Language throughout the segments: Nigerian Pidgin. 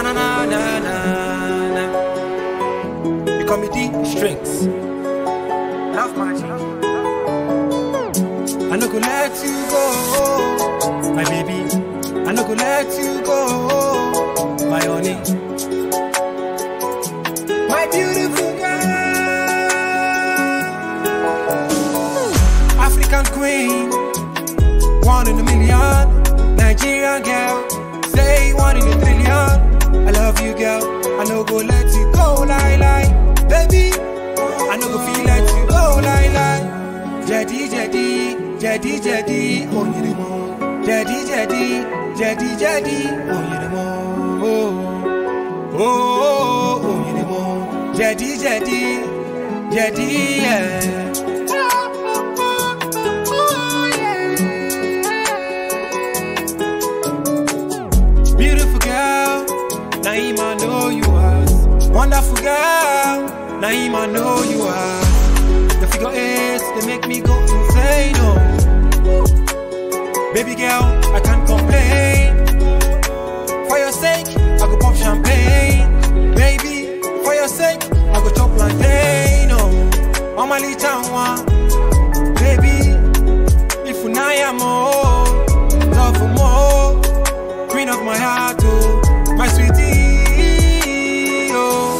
Na na na na na na. You call me D Strings. Love magic. I no go let you go, my baby. I no go let you go, my honey. My beautiful girl, African queen, 1 in a million. Nigerian girl, say 1 in a trillion. I love you, girl. I no go let you go, lie, lie. Baby, I no go feel let you go, lie, lie. Jedi, Jedi, Jedi, Jedi, oh, you the more. Jedi, Jedi, Jedi, Jedi, oh, you the more. Oh, oh, oh, you the more. Jedi, Jedi, Jedi, yeah. Beautiful girl, Naima know you are. Wonderful girl, Naima know you are. The figure 8, they make me go insane, oh. Baby girl, I can't complain. For your sake, I go pop champagne. Baby, for your sake, I go chop plantain, oh. Mama li chanwa, baby. If unaya mo, love more. Queen of my heart, oh, my sweetie, oh.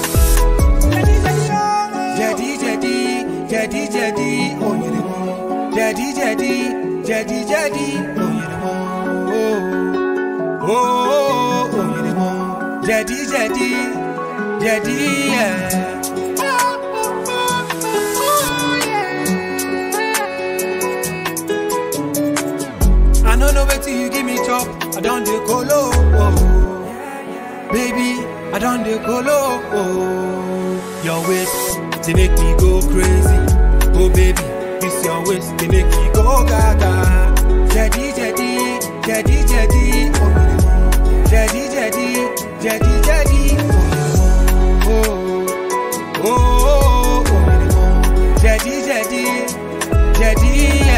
Jedi, Jedi, Jedi, Jedi, oh, you the more. Jedi, Jedi, Jedi, Jedi, oh, you the more. Oh, oh, oh, you the more. Jedi, Jedi, Jedi, yeah. I don't know where till you give me chop. I don't do colo, oh. Baby, I don't do colo, oh. Your waist, they make me go crazy. Oh baby, this your waist, they make me go gaga. Jedi, Jedi, Jedi, Jedi, oh. Jedi, Jedi, Jedi, Jedi, oh. Oh, oh, oh, oh. Jedi, Jedi, Jedi,